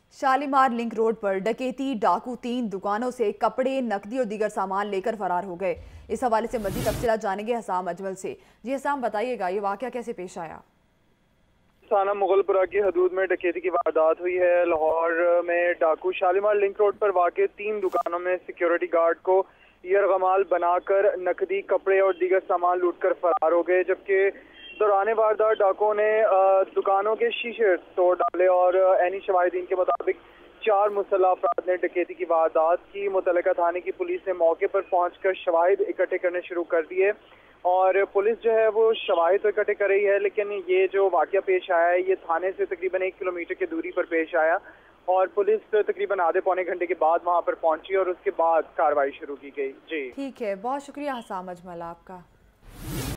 Shalimar link road पर डकैती डाकू 3 दुकानों से कपड़े, नकदी और दीगर सामान लेकर फरार हो गए। इस हवाले से मजीद तफसीलात जानेंगे हसाम अजमल से। जी हसाम, बताइएगा ये वाकया कैसे पेश आया? थाना मुगलपुरा की हदूद में डकैती की वारदात हुई है। लाहौर में डाकू शालीमार लिंक रोड पर वाक़ 3 दुकानों में सिक्योरिटी गार्ड को यरगमाल बनाकर नकदी, कपड़े और दीगर सामान लूटकर फरार हो गए, जबकि दौरान वारदात डाकुओं ने दुकानों के शीशे तोड़ डाले और ऐनी शवाहिदीन के मुताबिक 4 मुसल्लह अफराद ने डकैती की वारदात की। मुतल्लिका थाने की पुलिस ने मौके पर पहुंचकर शवाहिद इकट्ठे करने शुरू कर दिए और पुलिस जो है वो शवाहिद तो इकट्ठे कर रही है, लेकिन ये जो वाकया पेश आया है ये थाने से तकरीबन 1 किलोमीटर की दूरी पर पेश आया और पुलिस तकरीबन आधे पौने घंटे के बाद वहां पर पहुंची और उसके बाद कार्रवाई शुरू की गई। जी ठीक है, बहुत शुक्रिया हसाम अजमल आपका।